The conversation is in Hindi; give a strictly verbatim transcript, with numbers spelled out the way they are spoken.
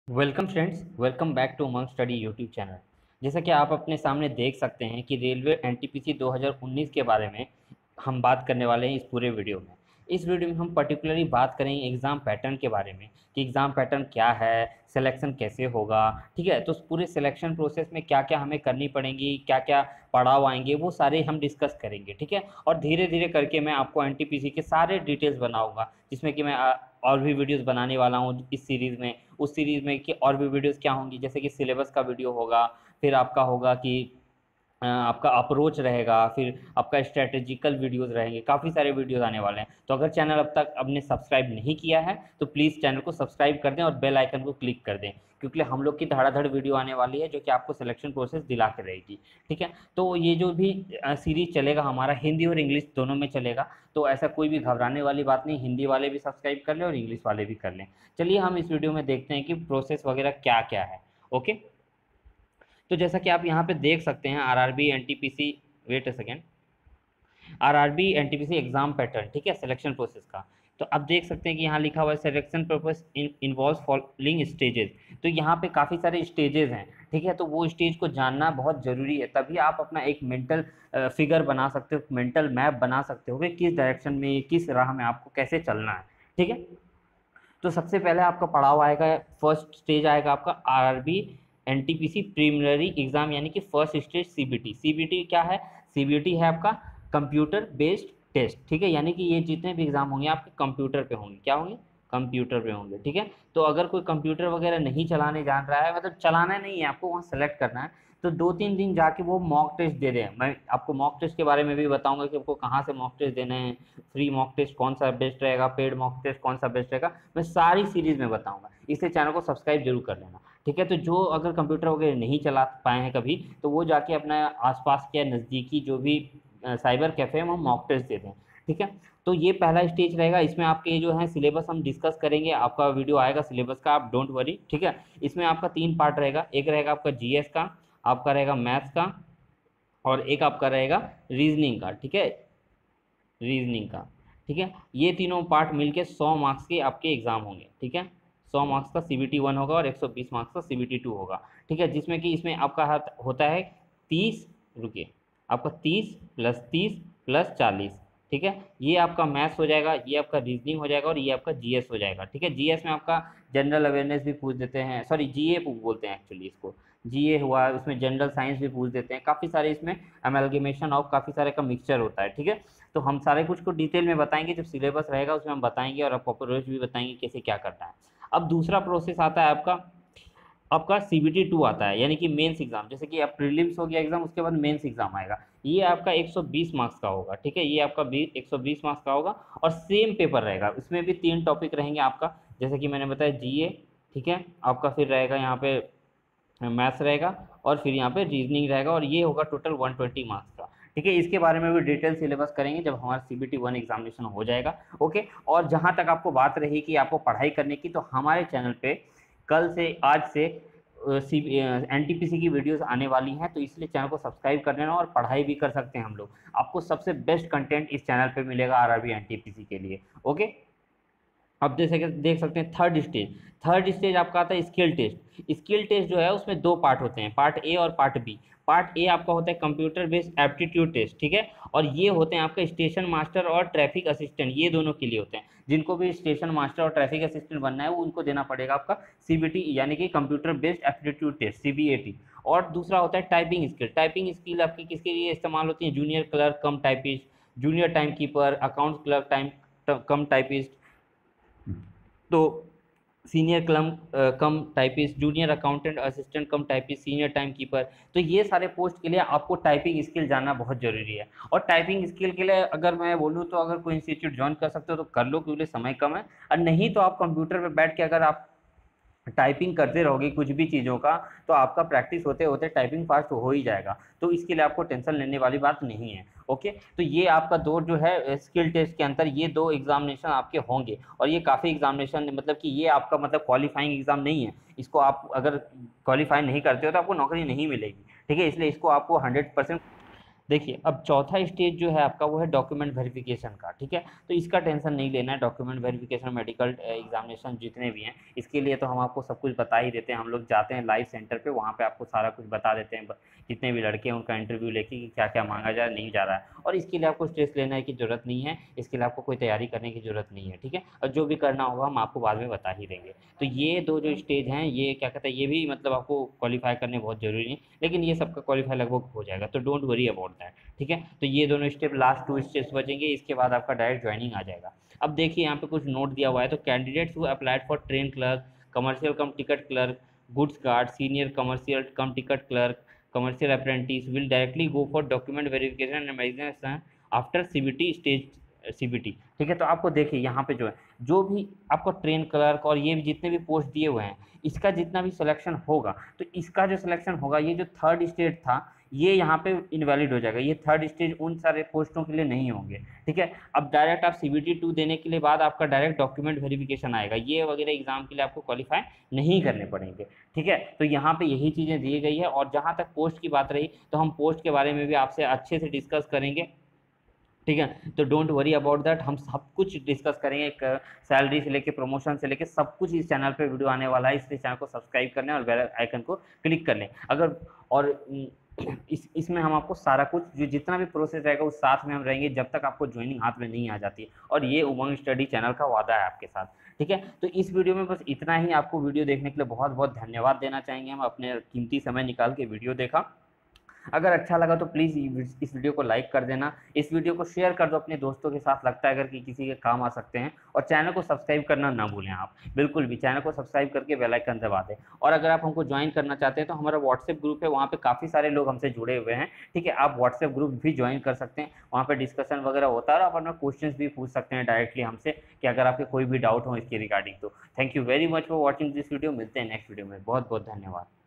Welcome friends, welcome back to Umang Study YouTube channel. जैसा कि आप अपने सामने देख सकते हैं कि रेलवे एनटीपीसी दो हज़ार उन्नीस के बारे में हम बात करने वाले हैं इस पूरे वीडियो में। इस वीडियो में हम पर्टिकुलरली बात करेंगे एग्ज़ाम पैटर्न के बारे में कि एग्ज़ाम पैटर्न क्या है, सिलेक्शन कैसे होगा। ठीक है, तो उस पूरे सिलेक्शन प्रोसेस में क्या क्या हमें करनी पड़ेंगी, क्या क्या पड़ाव आएंगे, वो सारे हम डिस्कस करेंगे। ठीक है, और धीरे धीरे करके मैं आपको एनटीपीसी के सारे डिटेल्स बनाऊंगा, जिसमें कि मैं आ, और भी वीडियोस बनाने वाला हूँ इस सीरीज़ में। उस सीरीज़ में कि और भी वीडियोस क्या होंगी, जैसे कि सिलेबस का वीडियो होगा, फिर आपका होगा कि अ, आपका अप्रोच रहेगा, फिर आपका स्ट्रेटेजिकल वीडियोस रहेंगे, काफ़ी सारे वीडियोस आने वाले हैं। तो अगर चैनल अब तक आपने सब्सक्राइब नहीं किया है तो प्लीज़ चैनल को सब्सक्राइब कर दें और बेल आइकन को क्लिक कर दें, क्योंकि हम लोग की धड़ाधड़ वीडियो आने वाली है जो कि आपको सिलेक्शन प्रोसेस दिला के रहेगी। ठीक है, तो ये जो भी सीरीज चलेगा हमारा हिंदी और इंग्लिश दोनों में चलेगा, तो ऐसा कोई भी घबराने वाली बात नहीं। हिंदी वाले भी सब्सक्राइब कर लें और इंग्लिश वाले भी कर लें। चलिए हम इस वीडियो में देखते हैं कि प्रोसेस वगैरह क्या क्या है। ओके, तो जैसा कि आप यहाँ पे देख सकते हैं RRB NTPC, wait a second, RRB NTPC exam pattern. ठीक है, सिलेक्शन प्रोसेस का। तो आप देख सकते हैं कि यहाँ लिखा हुआ है selection process involve following stages. तो यहाँ पे काफ़ी सारे स्टेजेस हैं। ठीक है, तो वो स्टेज को जानना बहुत ज़रूरी है, तभी आप अपना एक मेंटल फिगर बना सकते हो, मेंटल मैप बना सकते हो कि किस डायरेक्शन में, किस राह में आपको कैसे चलना है। ठीक है, तो सबसे पहले आपका पड़ाव आएगा, फर्स्ट स्टेज आएगा आपका आरआरबी एनटीपीसी प्रीलिमिनरी एग्जाम, यानी कि फर्स्ट स्टेज सीबीटी। सीबीटी क्या है? सीबीटी है आपका कंप्यूटर बेस्ड टेस्ट। ठीक है, यानी कि ये जितने भी एग्जाम होंगे आपके कंप्यूटर पे होंगे। क्या होंगे? कंप्यूटर पे होंगे। ठीक है, तो अगर कोई कंप्यूटर वगैरह नहीं चलाने जान रहा है, मतलब चलाना नहीं है, आपको वहाँ सेलेक्ट करना है, तो दो तीन दिन जाके वो मॉक टेस्ट दे रहे हैं। मैं आपको मॉक टेस्ट के बारे में भी बताऊंगा कि आपको कहाँ से मॉक टेस्ट देने हैं, फ्री मॉक टेस्ट कौन सा बेस्ट रहेगा, पेड मॉक टेस्ट कौन सा बेस्ट रहेगा, मैं सारी सीरीज में बताऊंगा। इसलिए चैनल को सब्सक्राइब जरूर कर लेना। ठीक है, तो जो अगर कंप्यूटर वगैरह नहीं चला पाए हैं कभी, तो वो जाके अपना आसपास के नज़दीकी जो भी साइबर कैफ़े है वहाँ मॉक टेस्ट दे दें। ठीक है, तो ये पहला स्टेज रहेगा। इसमें आपके जो है सिलेबस हम डिस्कस करेंगे, आपका वीडियो आएगा सिलेबस का, आप डोंट वरी। ठीक है, इसमें आपका तीन पार्ट रहेगा, एक रहेगा आपका जीएस का, आपका रहेगा मैथ्स का, और एक आपका रहेगा रीजनिंग का। ठीक है, रीजनिंग का। ठीक है, ये तीनों पार्ट मिलके सौ मार्क्स के आपके एग्जाम होंगे। ठीक है, सौ मार्क्स का सीबीटी वन होगा और एक सौ बीस मार्क्स का सीबीटी टू होगा। ठीक है, जिसमें कि इसमें आपका हाथ होता है तीस, रुकिए, आपका तीस प्लस तीस प्लस चालीस। ठीक है, ये आपका मैथ्स हो जाएगा, ये आपका रीजनिंग हो जाएगा और ये आपका जीएस हो जाएगा। ठीक है, जीएस में आपका जनरल अवेयरनेस भी पूछ देते हैं, सॉरी जीए बोलते हैं एक्चुअली इसको, जीए हुआ, उसमें जनरल साइंस भी पूछ देते हैं, काफ़ी सारे इसमें अमेलगेमेशन ऑफ काफ़ी सारे का मिक्सचर होता है। ठीक है, तो हम सारे कुछ को डिटेल में बताएंगे, जब सिलेबस रहेगा उसमें हम बताएंगे और आपको अप्रोच भी बताएंगे कैसे क्या करना है। अब दूसरा प्रोसेस आता है आपका, आपका सीबीटी टू आता है, यानी कि मेंस एग्जाम। जैसे कि अब प्रीलिम्स हो गया एग्जाम, उसके बाद मेंस एग्जाम आएगा। ये आपका एक सौ बीस मार्क्स का होगा। ठीक है, ये आपका एक सौ बीस मार्क्स का होगा और सेम पेपर रहेगा। उसमें भी तीन टॉपिक रहेंगे आपका, जैसे कि मैंने बताया जीए। ठीक है, आपका फिर रहेगा यहाँ पे मैथ्स रहेगा और फिर यहाँ पे रीजनिंग रहेगा, और ये होगा टोटल वन ट्वेंटी मार्क्स का। ठीक है, इसके बारे में भी डिटेल सिलेबस करेंगे जब हमारा सीबीटी वन एग्जामिनेशन हो जाएगा। ओके, और जहाँ तक आपको बात रही कि आपको पढ़ाई करने की, तो हमारे चैनल पे कल से, आज से एनटीपीसी की वीडियोस आने वाली हैं, तो इसलिए चैनल को सब्सक्राइब कर लेना और पढ़ाई भी कर सकते हैं हम लोग। आपको सबसे बेस्ट कंटेंट इस चैनल पे मिलेगा आरआरबी एनटीपीसी के लिए। ओके, अब देख सके देख सकते हैं थर्ड स्टेज। थर्ड स्टेज आपका आता है स्किल टेस्ट। स्किल टेस्ट जो है उसमें दो पार्ट होते हैं, पार्ट ए और पार्ट बी। पार्ट ए आपका होता है कंप्यूटर बेस्ड एप्टीट्यूड टेस्ट। ठीक है, और ये होते हैं आपका स्टेशन मास्टर और ट्रैफिक असिस्टेंट, ये दोनों के लिए होते हैं। जिनको भी स्टेशन मास्टर और ट्रैफिक असिस्टेंट बनना है वो उनको देना पड़ेगा आपका सीबीटी, यानी कि computer based aptitude test, CBAT. और दूसरा होता है टाइपिंग स्किल। टाइपिंग स्किल आपकी किसके लिए इस्तेमाल होती है? Junior clerk cum typist, junior time keeper, account clerk time cum typist, तो senior clerk cum typist, junior accountant assistant cum typist, senior time keeper. तो ये सारे पोस्ट के लिए आपको टाइपिंग स्किल जानना बहुत ज़रूरी है। और टाइपिंग स्किल के लिए अगर मैं बोलूँ तो अगर कोई इंस्टीट्यूट ज्वाइन कर सकते हो तो कर लो, क्योंकि समय कम है। और नहीं तो आप कंप्यूटर पर बैठ के अगर आप टाइपिंग करते रहोगे कुछ भी चीज़ों का, तो आपका प्रैक्टिस होते होते टाइपिंग फास्ट हो ही जाएगा। तो इसके लिए आपको टेंशन लेने वाली बात नहीं है। ओके, तो ये आपका दो जो है स्किल टेस्ट के अंदर ये दो एग्जामिनेशन आपके होंगे, और ये काफ़ी एग्जामिनेशन, मतलब कि ये आपका मतलब क्वालिफाइंग एग्जाम नहीं है। इसको आप अगर क्वालिफाई नहीं करते हो तो आपको नौकरी नहीं मिलेगी। ठीक है, इसलिए इसको आपको हंड्रेड परसेंट देखिए, अब चौथा स्टेज जो है आपका वो है डॉक्यूमेंट वेरिफिकेशन का, ठीक है। तो इसका टेंशन नहीं लेना है। डॉक्यूमेंट वेरिफिकेशन, मेडिकल एग्जामिनेशन जितने भी हैं, इसके लिए तो हम आपको सब कुछ बता ही देते हैं। हम लोग जाते हैं लाइव सेंटर पे, वहाँ पे आपको सारा कुछ बता देते हैं। जितने भी लड़के हैं उनका इंटरव्यू लेके कि क्या क्या मांगा जा नहीं जा रहा है, और इसके लिए आपको स्ट्रेस लेने की ज़रूरत नहीं है। इसके लिए आपको कोई तैयारी करने की ज़रूरत नहीं है, ठीक है। और जो भी करना होगा हम आपको बाद में बता ही देंगे। तो ये दो जो स्टेज हैं, ये क्या कहते हैं, ये भी मतलब आपको क्वालिफाई करने बहुत ज़रूरी है, लेकिन ये सबका क्वालिफाई लगभग हो जाएगा, तो डोंट वरी अबाउट दैट, ठीक है। तो ये दोनों स्टेप, लास्ट टू स्टेप्स बचेंगे, इसके बाद आपका डायरेक्ट ज्वाइनिंग आ जाएगा। अब देखिए यहाँ पे कुछ नोट दिया हुआ है। तो candidates who applied for train clerk, commercial cum ticket clerk, goods guard, senior commercial cum ticket clerk, commercial apprentice will directly go for document verification and examination after CBT stage CBT, ठीक है। तो आपको देखिए यहाँ पे जो है, जो भी आपको ट्रेन क्लर्क और ये भी जितने भी पोस्ट दिए हुए हैं, इसका जितना भी सिलेक्शन होगा, तो इसका जो सिलेक्शन होगा, ये जो थर्ड स्टेज था, ये यहाँ पे इनवैलिड हो जाएगा। ये थर्ड स्टेज उन सारे पोस्टों के लिए नहीं होंगे, ठीक है। अब डायरेक्ट आप सीबीटी टू देने के लिए बाद आपका डायरेक्ट डॉक्यूमेंट वेरिफिकेशन आएगा। ये वगैरह एग्जाम के लिए आपको क्वालिफाई नहीं करने पड़ेंगे, ठीक है। तो यहाँ पे यही चीज़ें दी गई है। और जहाँ तक पोस्ट की बात रही, तो हम पोस्ट के बारे में भी आपसे अच्छे से डिस्कस करेंगे, ठीक है। तो डोंट वरी अबाउट दैट, हम सब कुछ डिस्कस करेंगे। एक सैलरी से लेके प्रमोशन से लेके सब कुछ इस चैनल पे वीडियो आने वाला है, इसलिए चैनल को सब्सक्राइब करना है और बेल आइकन को क्लिक कर लें। अगर और इस इसमें हम आपको सारा कुछ जो जितना भी प्रोसेस रहेगा उस साथ में हम रहेंगे, जब तक आपको ज्वाइनिंग हाथ में नहीं आ जाती है। और ये उमंग स्टडी चैनल का वादा है आपके साथ, ठीक है। तो इस वीडियो में बस इतना ही। आपको वीडियो देखने के लिए बहुत बहुत धन्यवाद देना चाहेंगे हम। अपने कीमती समय निकाल के वीडियो देखा। अगर अच्छा लगा तो प्लीज़ इस वीडियो को लाइक कर देना, इस वीडियो को शेयर कर दो अपने दोस्तों के साथ, लगता है अगर कि किसी के काम आ सकते हैं। और चैनल को सब्सक्राइब करना ना भूलें आप, बिल्कुल भी चैनल को सब्सक्राइब करके बेल आइकन दबा दें। और अगर आप हमको ज्वाइन करना चाहते हैं तो हमारा व्हाट्सएप ग्रुप है, वहाँ पे काफ़ी सारे लोग हमसे जुड़े हुए हैं, ठीक है। आप व्हाट्सएप ग्रुप भी ज्वाइन कर सकते हैं, वहाँ पर डिस्कशन वगैरह होता है और आप अपना क्वेश्चन भी पूछ सकते हैं डायरेक्टली हमसे, कि अगर आपके कोई भी डाउट हो इसके रिगार्डिंग। तो thank you very much for watching this video. मिलते हैं नेक्स्ट वीडियो में। बहुत बहुत धन्यवाद।